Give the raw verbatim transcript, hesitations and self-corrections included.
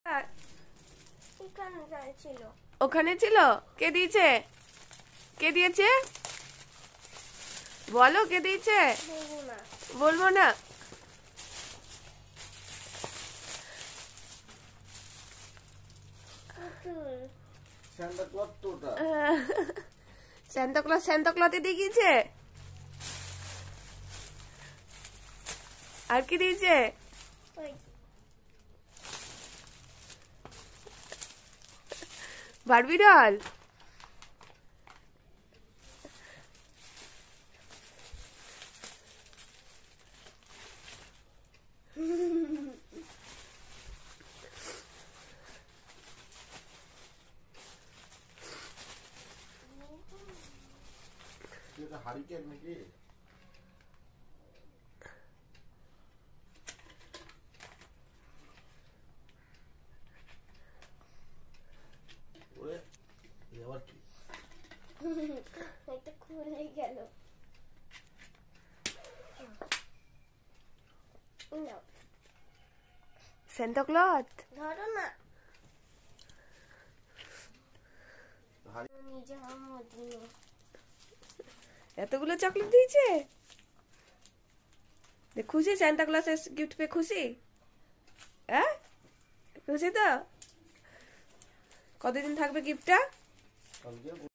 ওখানে ছিল। কে দিয়েছে? কে দিয়েছে বলো, কে দিয়েছে? বলবো না। সান্তা ক্লজ সান্তা ক্লজ দিয়ে গিয়েছে। আর কি দিয়েছে? Barbie doll. হারিকেন নাকি? খুলে গেল। সান্তা ক্লজ ধরো না। নিজে এতগুলো চকলেট দিয়েছে। খুশি সান্তা ক্লজ गिफ्ट पे খুশি? হ্যাঁ খুশি তো? কতদিন থাকবে গিফটটা?